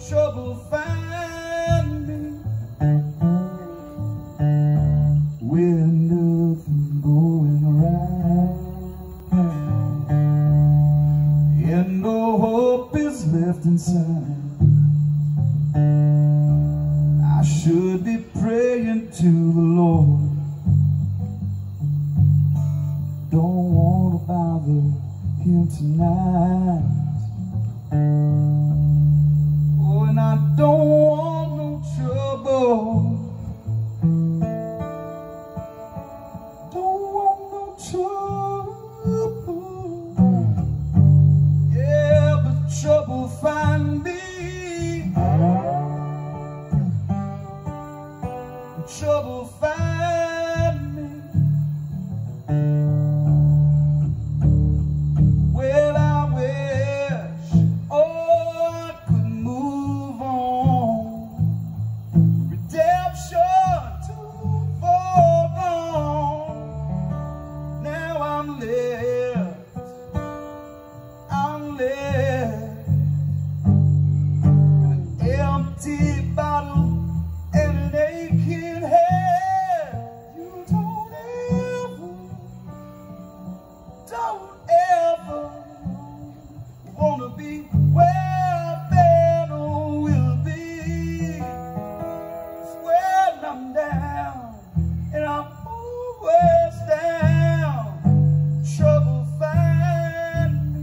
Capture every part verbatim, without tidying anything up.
trouble find me with nothing going right, and no hope is left inside. I should be praying to the Lord. Don't want to bother him tonight. Oh, and I don't want no trouble. Don't want no trouble. Yeah, but trouble find me. Trouble find me. Well, I wish, oh, I could move on. Redemption too far gone. Now I'm left, I'm left with an empty bottle and an aching head. You don't ever, don't ever wanna be where man will be. It's when I'm down, and I'm always down. Trouble find me.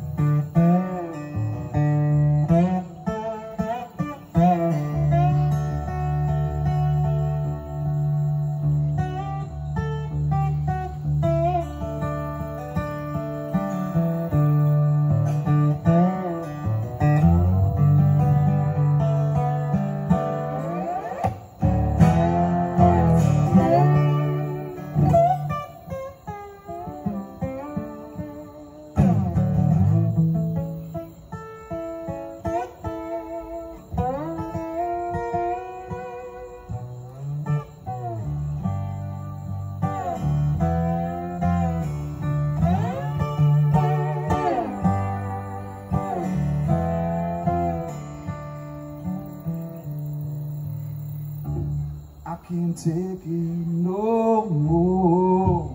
I can't take it no more.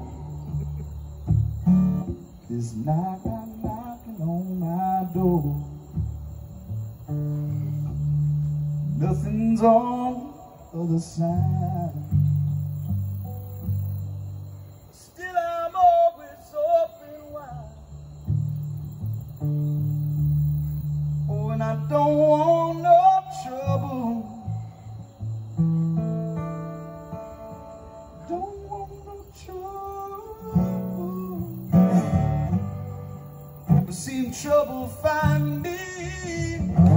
This night I'm knocking on my door. Nothing's on the other side. Still I'm always open wide. Oh, and I don't want no trouble. Seen trouble find me.